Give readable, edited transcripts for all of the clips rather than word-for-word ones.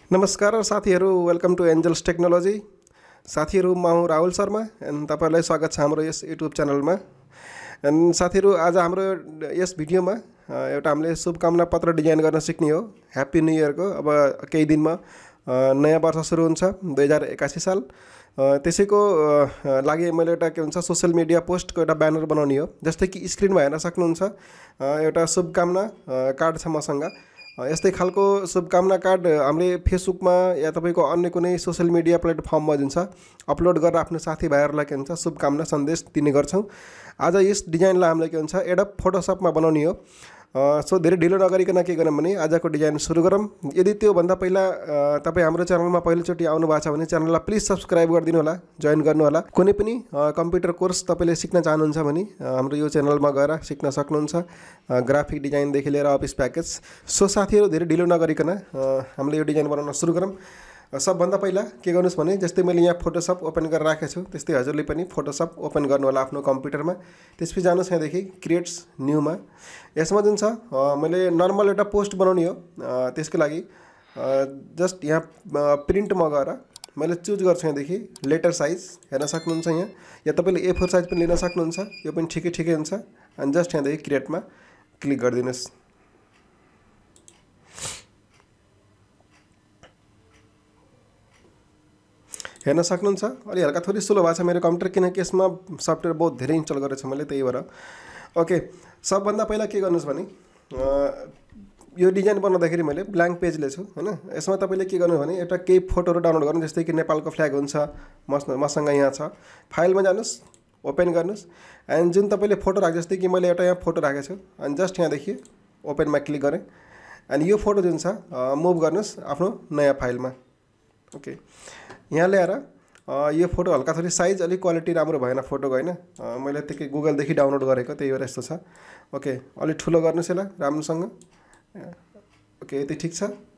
नमस्कार साथीहरू, welcome to angels technology. साथीहरू, म हुँ राहुल शर्मा एन्ड तपाईहरुलाई स्वागत छ हाम्रो यस युट्युब च्यानलमा। एन्ड साथीहरू, आज हाम्रो यस भिडियोमा एउटा हामीले शुभकामना पत्र डिजाइन गर्न सिक्ने हो। ह्याप्पी न्यू इयरको अब केही दिनमा नयाँ वर्ष सुरु हुन्छ 2081 साल। त्यसैको लागि मैले एउटा के भन्छ सोशल मिडिया पोस्टको एउटा ब्यानर बनाउने हो। जस्तै कि स्क्रिनमा हेर्न सक्नुहुन्छ एउटा शुभकामना कार्ड छ मसँग। यस्तै खालको शुभकामना कार्ड हामीले फेसबुकमा या तपाईँको अन्य कुनै सोशल मिडिया प्लेटफर्ममा जुन छ अपलोड गरेर आफ्नो साथीभाइहरूलाई के भन्छ शुभकामना सन्देश दिने गर्छौँ। आज यस डिजाइनलाई हामीले के भन्छ एडोब फोटोसपमा बनाउने हो। सो धेरै ढिलो नगरिकन के गरौँ भने आजको डिजाइन सुरु गरौँ। यदि त्योभन्दा पहिला तपाईँ हाम्रो च्यानलमा पहिलोचोटि आउनु भएको छ भने च्यानललाई प्लिज सब्सक्राइब गरिदिनु होला, जोइन गर्नु होला। कुनै पनि कम्प्युटर कोर्स तपाईँले सिक्न चाहनुहुन्छ भने हाम्रो यो च्यानलमा गएर सिक्न सक्नुहुन्छ, ग्राफिक डिजाइनदेखि लिएर अफिस प्याकेज। सो साथीहरू, धेरै ढिलो नगरिकन हामीले यो डिजाइन बनाउन सुरु गरौँ। सबभन्दा पहिला के गर्नुहोस् भने जस्तै मैले यहाँ फोटोसप ओपन गरेर राखेको छु त्यस्तै हजुरले पनि फोटोसप ओपन गर्नु होला आफ्नो कम्प्युटरमा। त्यसपछि जानुहोस् यहाँदेखि क्रिएट्स न्यूमा। यसमा जुन छ मैले नर्मल एउटा पोस्ट बनाउने हो। त्यसको लागि जस्ट यहाँ प्रिन्टमा गएर मैले चुज गर्छु यहाँदेखि लेटर साइज हेर्न सक्नुहुन्छ यहाँ, या तपाईँले A4 साइज पनि लिन सक्नुहुन्छ, यो पनि ठिकै हुन्छ। अनि जस्ट यहाँदेखि क्रिएटमा क्लिक गरिदिनुहोस्। हेर्न सक्नुहुन्छ अलि हल्का थोरै स्लो भएको छ मेरो कम्प्युटर, किनकि यसमा सफ्टवेयर बहुत धेरै इन्स्टल गरेको छु मैले, त्यही भएर। ओके, सबभन्दा पहिला के गर्नुहोस् भने यो डिजाइन बनाउँदाखेरि मैले ब्ल्याङ्क पेज लिएछु हैन। यसमा तपाईँले के गर्नु भने एउटा केही फोटोहरू डाउनलोड गर्नु, जस्तै कि नेपालको फ्ल्याग हुन्छ मसँग यहाँ छ। फाइलमा जानुहोस्, ओपन गर्नुहोस् एन्ड जुन तपाईँले फोटो राख्छ, जस्तै कि मैले एउटा यहाँ फोटो राखेको छु अनि जस्ट यहाँदेखि ओपनमा क्लिक गरेँ अनि यो फोटो जुन छ मुभ गर्नुहोस् आफ्नो नयाँ फाइलमा। ओके, यहाँ ल्याएर यो फोटो हल्का थोरै साइज अलिक क्वालिटी राम्रो भएन फोटोको होइन, मैले त्यही गुगलदेखि डाउनलोड गरेको त्यही भएर यस्तो छ। ओके, अलिक ठुलो गर्नुहोस् यसलाई राम्रोसँग। ओके, यति ठिक छ।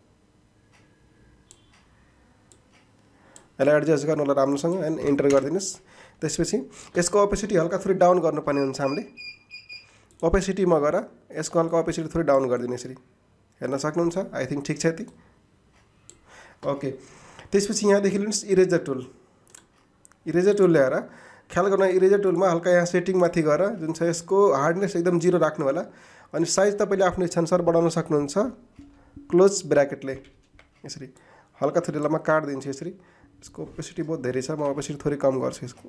यसलाई एडजस्ट गर्नु होला राम्रोसँग एन्ड इन्टर गरिदिनुहोस्। त्यसपछि यसको ओपेसिटी हल्का थोरै डाउन गर्नुपर्ने हुन्छ हामीले। ओपेसिटीमा गएर यसको हल्का ओपेसिटी थोरै डाउन गरिदिनु यसरी, हेर्न सक्नुहुन्छ। आई थिङ्क ठिक छ यति। ओके, त्यसपछि यहाँदेखि लिनुहोस् इरेजर टुल। इरेजर टुल ल्याएर ख्याल गर्नु, इरेजर टुलमा हल्का यहाँ सेटिङ माथि गएर जुन छ यसको हार्डनेस एकदम 0 राख्नु होला। अनि साइज तपाईँले आफ्नो इच्छाअनुसार बढाउन सक्नुहुन्छ क्लोज ब्र्याकेटले यसरी। हल्का थोरै ल म काट्दिन्छु यसरी। यसको ओपेसिटी बहुत धेरै छ, म ओपेसिटी थोरै कम गर्छु यसको।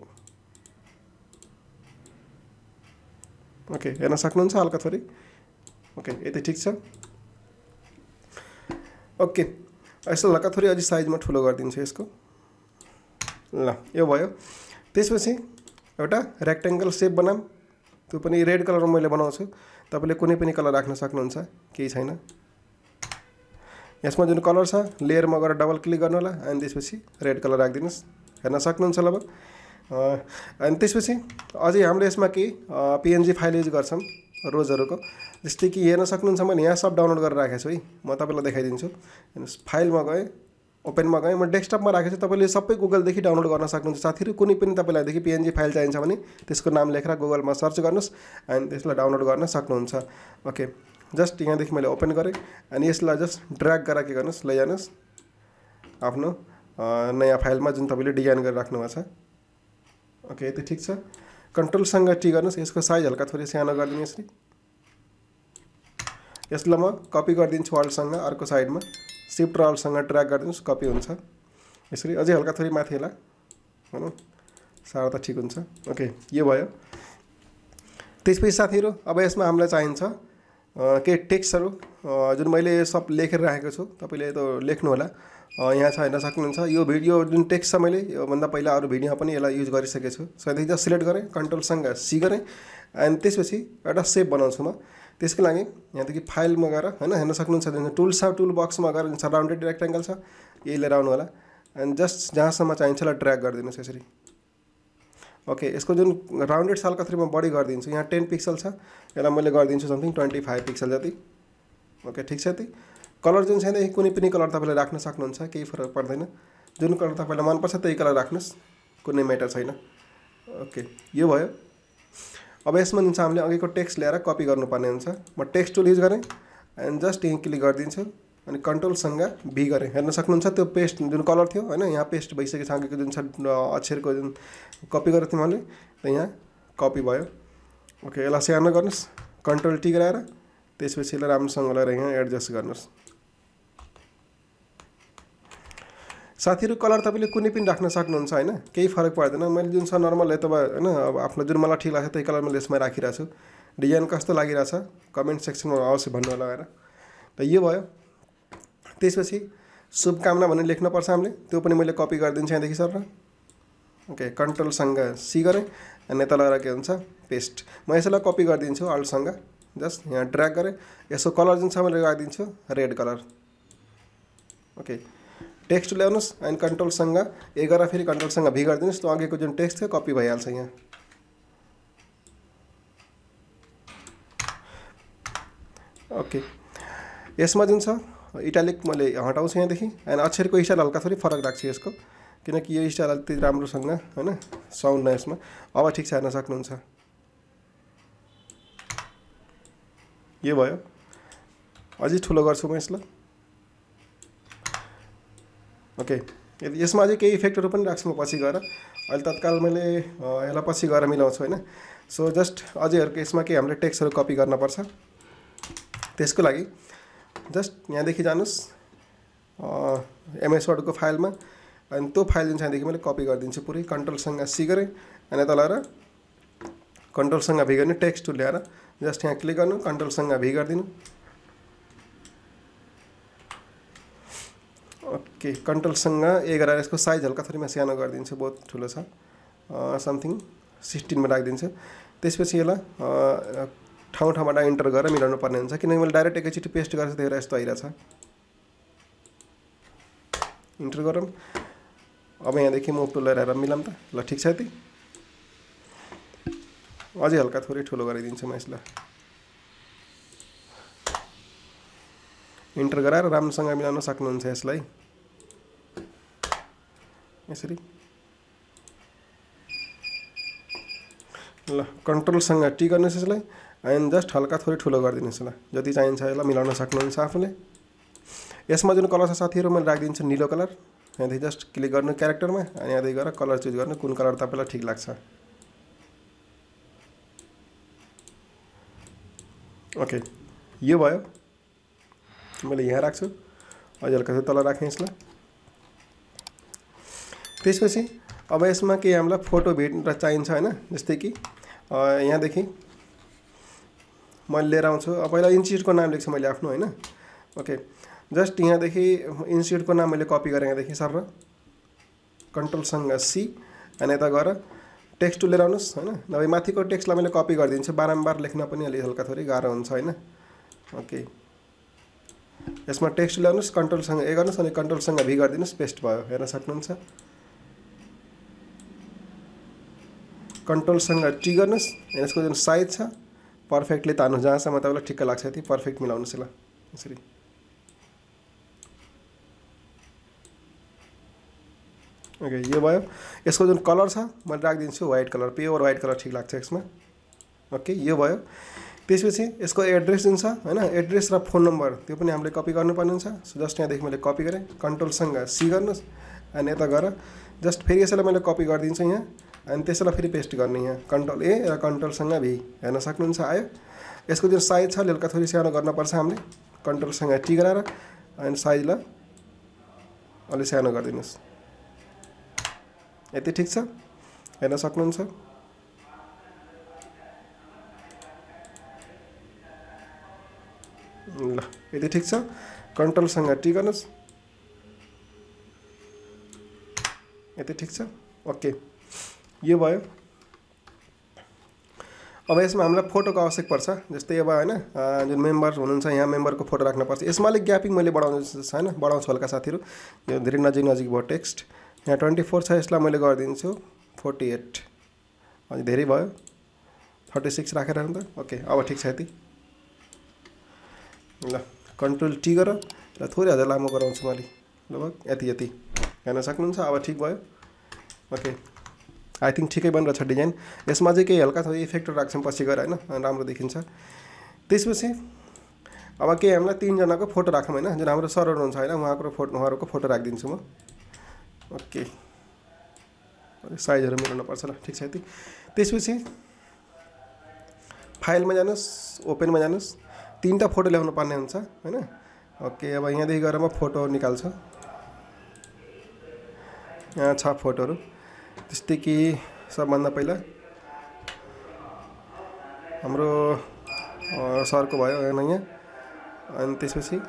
ओके, हेर्न सक्नुहुन्छ हल्का थोरै। ओके, यति ठिक छ। ओके, यसो हल्का थोरै अझै साइजमा ठुलो गरिदिन्छु यसको। ल, यो भयो। त्यसपछि एउटा रेक्टेङ्गल सेप बनाऊँ, त्यो पनि रेड कलरमा मैले बनाउँछु। तपाईँले कुनै पनि कलर राख्न सक्नुहुन्छ, केही छैन। यसमा जुन कलर छ लेयरमा गएर डबल क्लिक गर्नु होला अनि त्यसपछि रेड कलर राखिदिनुहोस्, हेर्न सक्नुहुन्छ लगभग। अनि त्यसपछि अझै हामीले यसमा केही PNG फाइल युज गर्छौँ रोजहरूको, जस्तै कि हेर्न सक्नुहुन्छ मैले यहाँ सब डाउनलोड गरेर राखेको छु है। म तपाईँलाई देखाइदिन्छु। हेर्नुहोस्, फाइलमा गएँ, ओपनमा गएँ, म डेस्कटपमा राखेको छु। तपाईँले सबै गुगलदेखि डाउनलोड गर्न सक्नुहुन्छ साथीहरू। कुनै पनि तपाईँलाई PNG फाइल चाहिन्छ भने त्यसको नाम लेखेर गुगलमा सर्च गर्नुहोस् अनि त्यसलाई डाउनलोड गर्न सक्नुहुन्छ। ओके, जस्ट यहाँदेखि मैले ओपन गरेँ अनि यसलाई जस्ट ड्र्याग गरेर के गर्नुहोस् लैजानुहोस् आफ्नो नयाँ फाइलमा जुन तपाईँले डिजाइन गरेर राख्नुभएको छ। ओके, यति ठिक छ। कन्ट्रोलसँग टी गर्नुहोस्, यसको साइज हल्का थोरै सानो गरिदिनु यसरी। यसलाई म कपी गरिदिन्छु अल्टसँग, अर्को साइडमा सिफ्ट र अल्टसँग ड्र्याग गरिदिनुहोस्, कपी हुन्छ यसरी। अझै हल्का थोरै माथि होला भनौँ, साह्रो त ठिक हुन्छ। ओके, यो भयो। त्यसपछि साथीहरू अब यसमा हामीलाई चाहिन्छ केही टेक्स्टहरू जुन मैले सब लेखेर राखेको छु, तपाईँले त लेख्नु होला। यहाँ छ हेर्न सक्नुहुन्छ। यो भिडियो जुन टेक्स्ट छ मैले योभन्दा पहिला अरू भिडियोमा पनि यसलाई युज गरिसकेको छु। सधैँ जस्ट सिलेक्ट गरेँ, कन्ट्रोलसँग सी गरेँ अनि त्यसपछि एउटा सेप बनाउँछु म। त्यसको लागि यहाँदेखि फाइलमा गएर होइन हेर्न सक्नुहुन्छ जुन टुल्स छ टुल बक्समा गएर जुन छ राउन्डेड रेक्टेङ्गल छ यही लिएर आउनु होला अनि जस्ट जहाँसम्म चाहिन्छ यसलाई ड्र्याग गरिदिनुहोस् यसरी। ओके, यसको जुन राउन्डेड छ हल्का थोरै म बढी गरिदिन्छु। यहाँ 10 पिक्सल छ, यसलाई मैले गरिदिन्छु समथिङ 25 पिक्सल जति। ओके, ठिक छ यति। कलर जुन छैन कुनै पनि कलर तपाईँले राख्न सक्नुहुन्छ, केही फरक पर्दैन। जुन कलर तपाईँलाई मनपर्छ त्यही कलर राख्नुहोस्, कुनै म्याटर छैन। ओके, यो भयो। अब यसमा जुन छ हामीले अघिको टेक्स्ट ल्याएर कपी गर्नुपर्ने हुन्छ। म टेक्स्ट टुल युज गरेँ एन्ड जस्ट यहीँ क्लिक गरिदिन्छु अनि कन्ट्रोलसँग भी गरेँ, हेर्न सक्नुहुन्छ त्यो पेस्ट जुन कलर थियो होइन, यहाँ पेस्ट भइसकेको छ, अघिको जुन छ अक्षरको जुन कपी गरेको थियो मैले, त यहाँ कपी भयो। ओके, यसलाई सानो गर्नुहोस्, कन्ट्रोल टी गराएर त्यसपछि यसलाई राम्रोसँग लगाएर यहाँ एडजस्ट गर्नुहोस्। साथीहरू कलर तपाईँले कुनै पनि राख्न सक्नुहुन्छ होइन, केही फरक पर्दैन। मैले जुन छ नर्मल अथवा होइन अब आफ्नो जुन मलाई ठिक लाग्छ त्यही कलर मैले यसमा राखिरहेको छु। डिजाइन कस्तो लागिरहेछ कमेन्ट सेक्सनमा अवश्य भन्नु होला भनेर। त यो भयो। त्यसपछि शुभकामना भनेर लेख्नुपर्छ हामीले, त्यो पनि मैले कपी गरिदिन्छु यहाँदेखि सर। ओके, कन्ट्रोलसँग सी गरेँ अनि यता लगाएर के हुन्छ पेस्ट। म यसैलाई कपी गरिदिन्छु अल्टसँग, जस्ट यहाँ ड्र्याग गरेँ, यसको कलर जुन छ मैले लगाइदिन्छु रेड कलर। ओके, टेक्स्ट ल्याउनुहोस् अनि कन्ट्रोलसँग ए गरेर फेरि कन्ट्रोलसँग भी गरिदिनुहोस्, त्यो अघिको जुन टेक्स्ट थियो कपी भइहाल्छ यहाँ। ओके, यसमा जुन छ इटालिक मैले हटाउँछु यहाँदेखि अनि अक्षरको स्टाइल हल्का थोरै फरक राख्छु यसको, किनकि यो स्टाइल अलिकति राम्रोसँग होइन साउन्ड यसमा। अब ठिक छ, हेर्न सक्नुहुन्छ यो भयो। अझै ठुलो गर्छु म यसलाई। ओके, यसमा अझै केही इफेक्टहरू पनि राख्छु म पछि गएर, अहिले तत्काल मैले यसलाई पछि गएर मिलाउँछु होइन। सो जस्ट अझै यसमा केही हामीले टेक्स्टहरू कपी गर्नुपर्छ, त्यसको लागि जस्ट यहाँदेखि जानुहोस् एमएस वर्डको फाइलमा अनि त्यो फाइल जुन छ यहाँदेखि मैले कपी गरिदिन्छु पुरै। कन्ट्रोलसँग सी गरेँ अनि यता लगाएर कन्ट्रोलसँग भी गर्ने, टेक्स्ट टुल ल्याएर जस्ट यहाँ क्लिक गर्नु, कन्ट्रोलसँग भी गरिदिनु। ओके, कन्ट्रोलसँग ए गरेर यसको साइज हल्का थोरै म सानो गरिदिन्छु, बहुत ठुलो छ, समथिङ 16 मा राखिदिन्छु। त्यसपछि यसलाई ठाउँ ठाउँबाट इन्टर गरेर मिलाउनु पर्ने हुन्छ, किनकि मैले डाइरेक्ट एकैचोटि पेस्ट गरेर त्यही भएर यस्तो आइरहेछ। इन्टर गरौँ। अब यहाँदेखि मुभ टुल लगाएर मिलाऊँ त, ल ठिक छ यति। अझै हल्का थोरै ठुलो गरिदिन्छु म यसलाई, इन्टर गराएर राम्रोसँग मिलाउन सक्नुहुन्छ यसलाई यसरी। ल कन्ट्रोलसँग टी गर्नुहोस् यसलाई अनि जस्ट हल्का थोरै ठुलो गरिदिनुहोस् यसलाई, जति चाहिन्छ यसलाई मिलाउन सक्नुहुन्छ आफूले। यसमा जुन कलर छ साथीहरू मैले राखिदिन्छु निलो कलर, यहाँदेखि जस्ट क्लिक गर्नु क्यारेक्टरमा अनि यहाँदेखि गएर कलर चुज गर्नु, कुन कलर तपाईँलाई ठिक लाग्छ। ओके, यो भयो। मैले यहाँ राख्छु, अझै हल्का तल राखेँ यसलाई। त्यसपछि अब यसमा केही हामीलाई फोटो भिड चाहिन्छ होइन, जस्तै कि यहाँदेखि मैले लिएर आउँछु। अब पहिला इन्स्टिट्युटको नाम लेख्छु मैले आफ्नो होइन। ओके, जस्ट यहाँदेखि इन्स्टिट्युटको नाम मैले कपी गरेँ यहाँदेखि सर, कन्ट्रोलसँग सी अनि यता गएर टेक्स्ट लिएर आउनुहोस् होइन, नभए माथिको टेक्स्टलाई मैले कपी गरिदिन्छु, बारम्बार लेख्न पनि अलिक हल्का थोरै गाह्रो हुन्छ होइन। ओके, यसमा टेक्स्ट ल्याउनुहोस्, कन्ट्रोलसँग ए गर्नुहोस् अनि कन्ट्रोलसँग भी गरिदिनुहोस्, पेस्ट भयो, हेर्न सक्नुहुन्छ। कन्ट्रोलसँग टी गर्नुहोस्, यसको जुन साइज छ पर्फेक्टली तान्नुहोस्, जहाँसम्म तपाईँलाई ठिक्क लाग्छ यति पर्फेक्ट मिलाउनुहोस् यसलाई यसरी। ओके, यो भयो। यसको जुन कलर छ मैले राखिदिन्छु white colour, pure white colour ठिक लाग्छ यसमा। ओके, यो भयो। त्यसपछि यसको एड्रेस जुन छ होइन, एड्रेस र फोन नम्बर त्यो पनि हामीले कपी गर्नुपर्ने हुन्छ। सो जस्ट यहाँदेखि मैले कपी गरेँ, कन्ट्रोलसँग सी गर्नुहोस् अनि यता गएर जस्ट फेरि यसैलाई मैले कपी गरिदिन्छु यहाँ अनि त्यसैलाई फेरि पेस्ट गर्ने यहाँ, कन्ट्रोल ए र कन्ट्रोलसँग भी, हेर्न सक्नुहुन्छ आयो। यसको जुन साइज छ हल्का थोरै सानो गर्नुपर्छ हामीले, कन्ट्रोलसँग टी गराएर अनि साइजलाई अलिक सानो गरिदिनुहोस्, यति ठिक छ, हेर्न सक्नुहुन्छ। ल यति ठिक छ, कन्ट्रोलसँग टी गर्नुहोस्, यति ठिक छ। ओके, यो भयो। अब यसमा हामीलाई फोटोको आवश्यक पर्छ, जस्तै अब होइन जुन मेम्बर हुनुहुन्छ यहाँ मेम्बरको फोटो राख्नुपर्छ। यसमा अलिक ग्यापिङ मैले बढाउँछु होइन, बढाउँछु हल्का साथीहरू, यो धेरै नजिक नजिक भयो टेक्स्ट। यहाँ 24 छ, यसलाई मैले गरिदिन्छु 48, अनि धेरै भयो 36 राखेर अन्त। ओके, अब ठिक छ यति। ल कन्ट्रोल टी गर र थोरै अझ लामो गराउँछु मैले, लगभग यति यति, हेर्न सक्नुहुन्छ। अब ठिक भयो। ओके, आई थिङ्क ठिकै बनिरहेछ डिजाइन। यसमा चाहिँ केही हल्का थोरै इफेक्टहरू राख्छौँ पछि गएर होइन, राम्रो देखिन्छ। त्यसपछि अब के हामीलाई 3 जनाको फोटो राखौँ हैन, जुन हाम्रो सरर हुनुहुन्छ हैन, उहाँहरूको फोटो राखिदिन्छु म। ओके, साइजहरू मिलाउनु पर्छ ल, ठिक छ यति। त्यसपछि फाइलमा जानुस्, ओपनमा जानुस्, 3टा फोटो ल्याउनु पर्ने हुन्छ हैन। ओके, अब यहाँदेखि गएर म फोटो निकाल्छु। यहाँ छ फोटोहरू, जस्तै कि सबभन्दा पहिला हाम्रो सरको भयो यहाँ, अनि त्यसपछि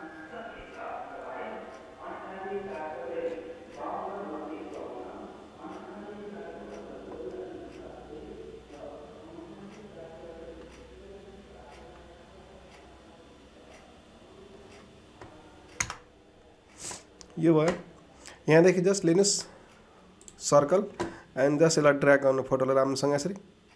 यो भयो। यहाँदेखि जस्ट लिनुहोस् सर्कल एन्ड जस्ट यसलाई ड्र्याग गर्नु फोटोलाई राम्रोसँग यसरी।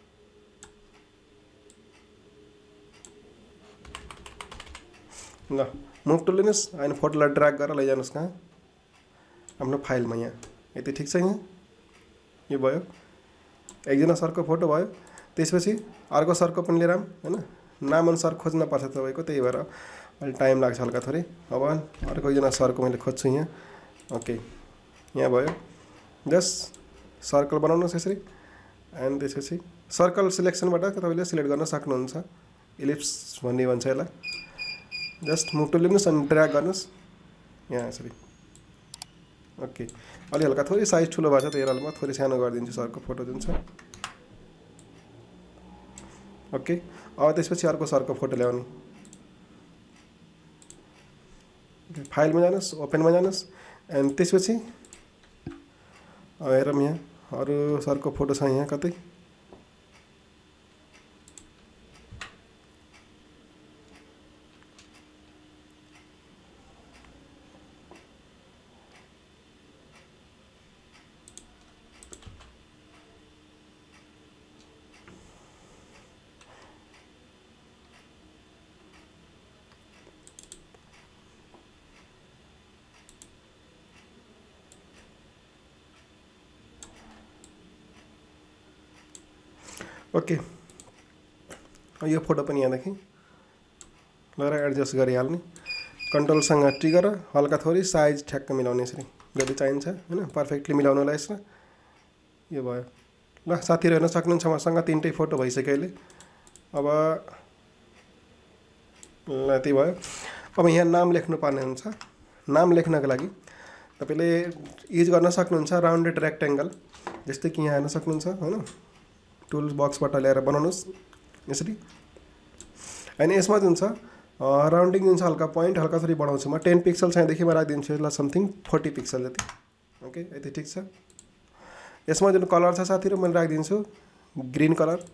ल मुभ टुल लिनुहोस् अनि फोटोलाई ड्र्याग गरेर लैजानुहोस् कहाँ, आफ्नो फाइलमा यहाँ। यति ठिक छ। यहाँ यो भयो, एकजना सरको फोटो भयो। त्यसपछि अर्को सरको पनि लिएर आऊँ हैन, नामअनुसार खोज्न पर्छ तपाईँको, त्यही भएर अलि टाइम लाग्छ हल्का थोरै। अब अर्को एकजना सरको मैले खोज्छु यहाँ। ओके, यहाँ भयो। जस्ट सर्कल बनाउनुहोस् यसरी एन्ड त्यसपछि सर्कल सिलेक्सनबाट तपाईँले सिलेक्ट गर्न सक्नुहुन्छ। इलिप्स भन्ने भन्छ यसलाई। जस्ट मुभ टुल लिनुहोस् अनि ड्र्याग गर्नुहोस् यहाँ यसरी। ओके, अलि हल्का थोरै साइज ठुलो भएको छ, त्यही भएर म थोरै सानो गरिदिन्छु सरको फोटो जुन छ। ओके, अब त्यसपछि अर्को सरको फोटो ल्याउने। फाइलमा जानुहोस्, ओपनमा जानुहोस् एन्ड त्यसपछि हेरौँ यहाँ अरू सरको फोटो छ यहाँ कतै। ओके, यो फोटो पनि यहाँदेखि लगेर एडजस्ट गरिहाल्ने। कन्ट्रोलसँग ट्रिगर हल्का थोरै साइज ठ्याक्क मिलाउने यसरी जति चाहिन्छ हैन, पर्फेक्टली मिलाउनुलाई यसमा। यो भयो। ल साथीहरू हेर्न सक्नुहुन्छ मसँग 3टै फोटो भइसक्यो अहिले। अब ल यति भयो। अब यहाँ नाम लेख्नु पर्ने हुन्छ। नाम लेख्नको लागि तपाईँले युज गर्न सक्नुहुन्छ राउन्डेड रेक्टेङ्गल, जस्तै कि यहाँ हेर्न सक्नुहुन्छ हैन, टुल्स बक्सबाट ल्याएर बनाउनुहोस् यसरी। अनि यसमा जुन छ राउन्डिङ जुन छ हल्का पोइन्ट हल्का थोरै बढाउँछु म। 10 पिक्सल छ यहाँदेखि म राखिदिन्छु यसलाई समथिङ 40 पिक्सल जति। ओके, यति ठिक छ। यसमा जुन कलर छ साथीहरू मैले राखिदिन्छु ग्रिन कलर।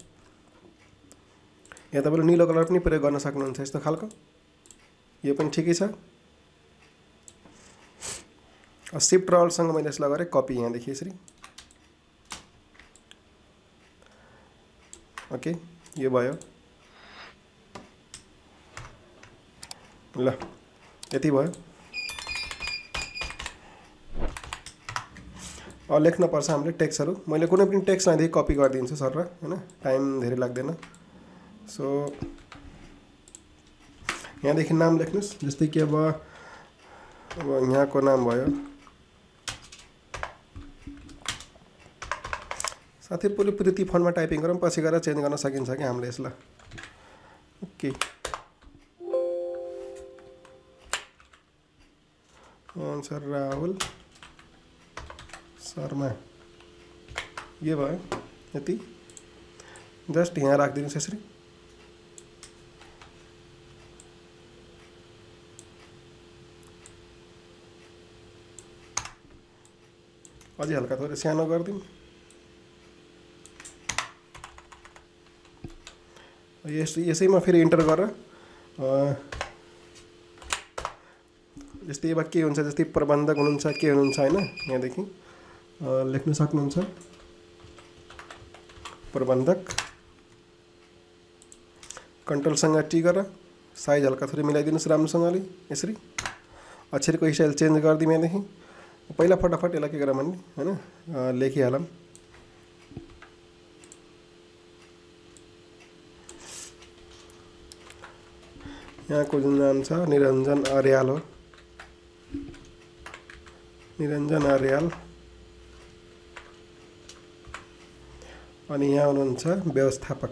यहाँ तपाईँले निलो कलर पनि प्रयोग गर्न सक्नुहुन्छ यस्तो खालको। यो पनि ठिकै छ। सिफ्ट रलसँग मैले यसलाई गरेँ कपी यहाँदेखि यसरी। ओके, यो भयो। ल यति भयो। अब लेख्नुपर्छ हामीले टेक्स्टहरू। मैले कुनै पनि टेक्स्ट यहाँदेखि कपी गरिदिन्छु सर र हैन, टाइम धेरै लाग्दैन। सो यहाँदेखि नाम लेख्नुहोस्, जस्तै कि अब यहाँको नाम भयो साथी। पुरै ती फन्टमा टाइपिङ गरौँ, पछि गएर चेन्ज गर्न सकिन्छ कि हामीले यसलाई। ओके, सर राहुल शर्मा, यो भयो यति। जस्ट यहाँ राखिदिनुहोस् यसरी। अझै हल्का थोरै सानो गरिदिउँ। यसैमा फेरि इन्टर गरेर जस्तै अब के हुन्छ, जस्तै प्रबन्धक हुनुहुन्छ के हुनुहुन्छ हैन, यहाँदेखि लेख्न सक्नुहुन्छ प्रबन्धक। कन्ट्रोलसँग टी गरेर साइज हल्का थोरै मिलाइदिनुहोस् राम्रोसँगले यसरी। अक्षरको स्टाइल चेन्ज गरिदिउँ यहाँदेखि। पहिला फटाफट यसलाई के गरौँ भने हैन लेखिहालौँ। यहाँको जुन नाम छ निरञ्जन अर्याल हो, निरञ्जन अर्याल। अनि यहाँ हुनुहुन्छ व्यवस्थापक।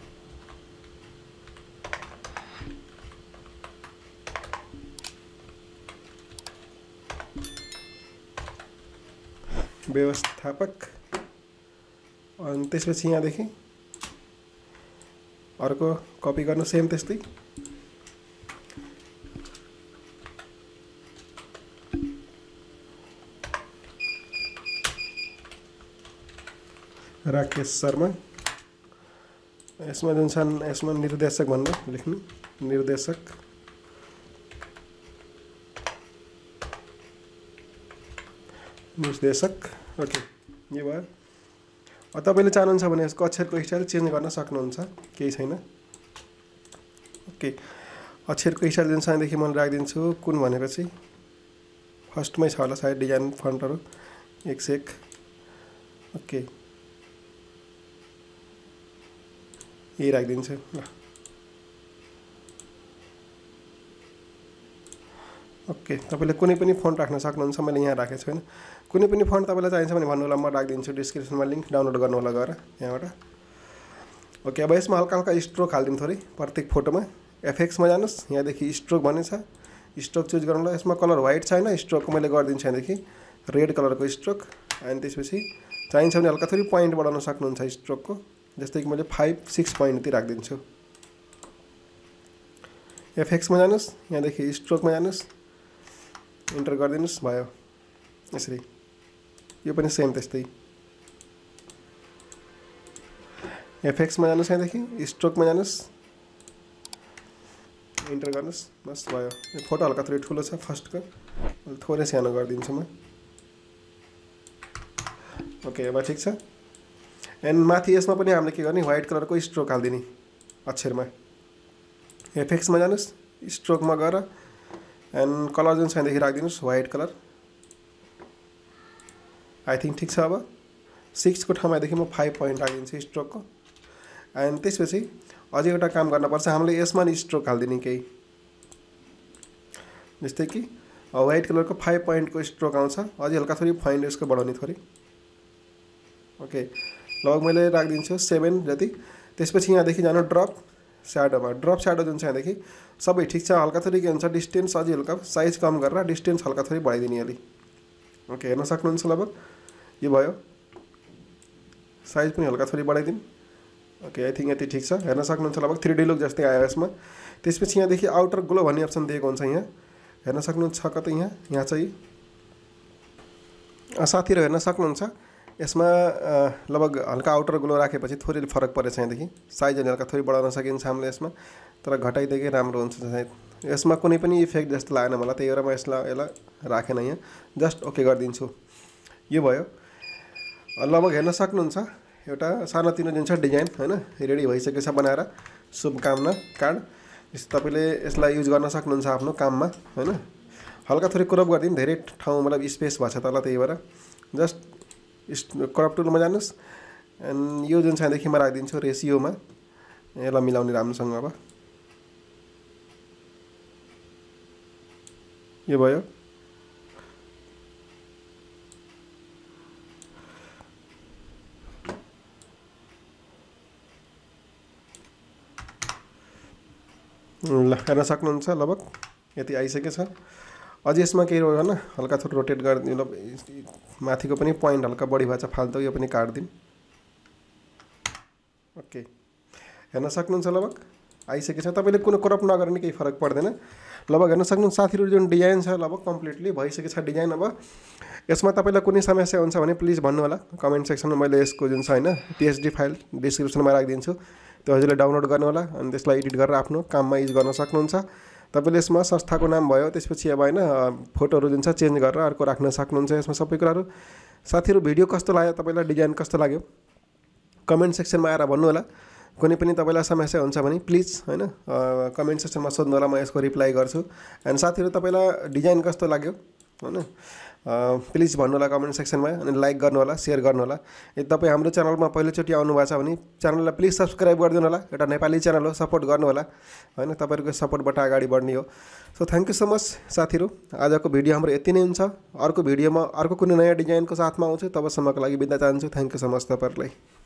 अनि त्यसपछि यहाँदेखि अर्को कपी गर्नु सेम त्यस्तै। राकेश शर्मा। यसमा जुन छन् यसमा निर्देशक भनेर लेख्नु, निर्देशक। ओके, यो भयो। तपाईले चाहनुहुन्छ भने यसको अक्षरको स्टाइल चेन्ज गर्न सक्नुहुन्छ, केही छैन। ओके, अक्षरको स्टाइल जुन छदेखि म राखिदिन्छु कुन भनेपछि फर्स्टमै छ होला सायद डिजाइन फन्टहरू 101। ओके, यही राखिदिन्छु ल। ओके, तपाईले कुनै पनि फन्ट राख्न सक्नुहुन्छ, मैले यहाँ राखेको छैन। कुनै पनि फन्ट तपाईलाई चाहिन्छ भने भन्नु होला, म राखिदिन्छु डिस्क्रिप्सनमा लिङ्क, डाउनलोड गर्नु होला गएर यहाँबाट। ओके, अब यसमा हल्का हल्का स्ट्रोक हालिदिउँ थोरै प्रत्येक फोटोमा। एफएक्समा जानुहोस्, यहाँदेखि स्ट्रोक भन्ने छ, स्ट्रोक चुज गर्नुलाई। यसमा कलर व्हाइट छैन, स्ट्रोकको मैले गरिदिन्छु यहाँदेखि रेड कलरको स्ट्रोक। अनि त्यसपछि चाहिन्छ भने हल्का थोरै पोइन्ट बढाउन सक्नुहुन्छ स्ट्रोकको, जस्तै कि मैले 5-6 पोइन्ट तिर राखिदिन्छु। एफएक्समा जानुहोस्, यहाँदेखि स्ट्रोकमा जानुहोस्, इन्टर गरिदिनुहोस्, भयो यसरी। यो पनि सेम त्यस्तै। एफएक्समा जानुहोस्, यहाँदेखि स्ट्रोकमा जानुहोस्, इन्टर गर्नुहोस्, बस भयो। यो फोटो हल्का थोरै ठुलो छ फर्स्टको, थोरै सानो गरिदिन्छु म। ओके, अब ठिक छ। एन्ड माथि यसमा पनि हामीले के गर्ने, व्हाइट कलरको स्ट्रोक हालिदिने अक्षरमा। एफएक्समा जानुहोस्, स्ट्रोकमा गएर एन्ड कलर जुन छ यहाँदेखि राखिदिनुहोस् व्हाइट कलर। आई थिङ्क ठिक छ। अब 6 को ठाउँमादेखि म 5 पोइन्ट राखिदिन्छु स्ट्रोकको। एन्ड त्यसपछि अझै एउटा काम गर्नुपर्छ, हामीले यसमा नि स्ट्रोक हालिदिने केही, जस्तै कि व्हाइट कलरको 5 पोइन्टको स्ट्रोक आउँछ, अझै हल्का थोरै पोइन्ट यसको बढाउने थोरै। ओके, लगभग मैले राखिदिन्छु 7 जति। त्यसपछि यहाँदेखि जानु ड्रप स्याडोमा। ड्रप स्याडो जुन छ यहाँदेखि सबै ठिक छ, हल्का थोरै के हुन्छ डिस्टेन्स अझै हल्का साइज कम गरेर डिस्टेन्स हल्का थोरै बढाइदिने अलि। ओके, हेर्न सक्नुहुन्छ लगभग यो भयो। साइज पनि हल्का थोरै बढाइदिउँ। ओके, आई थिङ्क यति ठिक छ, हेर्न सक्नुहुन्छ लगभग 3D लुक जस्तै आयो यसमा। त्यसपछि यहाँदेखि आउटर ग्लो भन्ने अप्सन दिएको हुन्छ, यहाँ हेर्न सक्नुहुन्छ कतै, यहाँ चाहिँ साथीहरू हेर्न सक्नुहुन्छ। यसमा लगभग हल्का आउटर ग्लो राखेपछि थोरै फरक परेछ, यहाँदेखि साइज अनि हल्का थोरै बढाउन सकिन्छ हामीले यसमा, तर घटाइदिएकै राम्रो हुन्छ सायद। यसमा कुनै पनि इफेक्ट जस्तो लागेन मलाई, त्यही भएर म यसलाई राखेन यहाँ, जस्ट ओके गरिदिन्छु। यो भयो। लगभग हेर्न सक्नुहुन्छ एउटा सानोतिनो जुन छ डिजाइन होइन रेडी भइसकेको छ बनाएर, शुभकामना कार्ड। जस्तो तपाईँले यसलाई युज गर्न सक्नुहुन्छ आफ्नो काममा होइन। हल्का थोरै क्रप गरिदिउँ, धेरै ठाउँ मतलब स्पेस भएको छ तल, त्यही भएर जस्ट क्रप टुलमा जानुहोस्। एन्ड यो जुन छ यहाँदेखि म राखिदिन्छु रेसियोमा, यसलाई मिलाउने राम्रोसँग। अब यो भयो। ल, हेर्न सक्नुहुन्छ लगभग यति आइसकेको छ। अझै यसमा केही होइन, हल्का थोरै रोटेट गरिदिउँ, मतलब माथिको पनि पोइन्ट हल्का बढी भएको छ फाल्तु, यो पनि काटिदिउँ। ओके, हेर्न सक्नुहुन्छ लगभग आइसकेको छ। तपाईँले कुनै क्रप नगर्ने केही फरक पर्दैन। लगभग हेर्न सक्नुहुन्छ साथीहरू, जुन डिजाइन छ लगभग कम्प्लिटली भइसकेको छ डिजाइन। अब यसमा तपाईँलाई कुनै समस्या हुन्छ भने प्लिज भन्नु होला कमेन्ट सेक्सनमा। मैले यसको जुन छ होइन PSD फाइल डिस्क्रिप्सनमा राखिदिन्छु, त्यो हजुरले डाउनलोड गर्नु होला। अनि त्यसलाई एडिट गरेर आफ्नो काममा युज गर्न सक्नुहुन्छ। तपाईँले यसमा संस्थाको नाम भयो, त्यसपछि अब होइन फोटोहरू जुन छ चेन्ज गरेर अर्को राख्न सक्नुहुन्छ यसमा सबै कुराहरू। साथीहरू, भिडियो कस्तो लाग्यो, तपाईँलाई डिजाइन कस्तो लाग्यो, कमेन्ट सेक्सनमा आएर भन्नु होला। कुनै पनि तपाईँलाई समस्या हुन्छ भने प्लिज होइन कमेन्ट सेक्सनमा सोध्नु होला, म यसको रिप्लाई गर्छु। एन्ड साथीहरू, तपाईँलाई डिजाइन कस्तो लाग्यो होइन प्लिज भन्नु होला कमेन्ट सेक्सनमा, अनि लाइक गर्नु होला, सेयर गर्नु होला। यदि तपाईँ हाम्रो च्यानलमा पहिलोचोटि आउनु भएको छ भने च्यानललाई प्लिज सब्सक्राइब गरिदिनु होला। एउटा नेपाली च्यानल हो, सपोर्ट गर्नु होला हैन, तपाईँहरूको सपोर्टबाट अगाडि बढ्ने हो। So thank you so much साथीहरू। आजको भिडियो हाम्रो यति नै हुन्छ। अर्को भिडियोमा अर्को कुनै नयाँ डिजाइनको साथमा आउँछु। तबसम्मको लागि बिदा चाहन्छु। थ्याङ्क यू सो मच तपाईँहरूलाई।